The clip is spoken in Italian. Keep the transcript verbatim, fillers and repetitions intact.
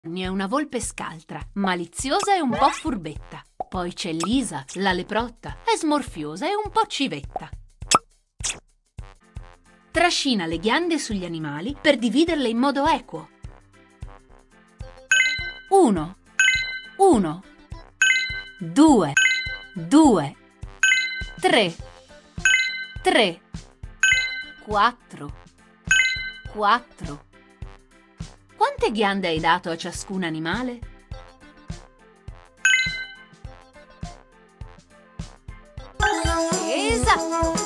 È una volpe scaltra, maliziosa e un po' furbetta. Poi c'è Lisa, la leprotta, è smorfiosa e un po' civetta. Trascina le ghiande sugli animali per dividerle in modo equo. Uno, uno, due, due, tre, tre, quattro, quattro. Quante ghiande hai dato a ciascun animale? Esatto!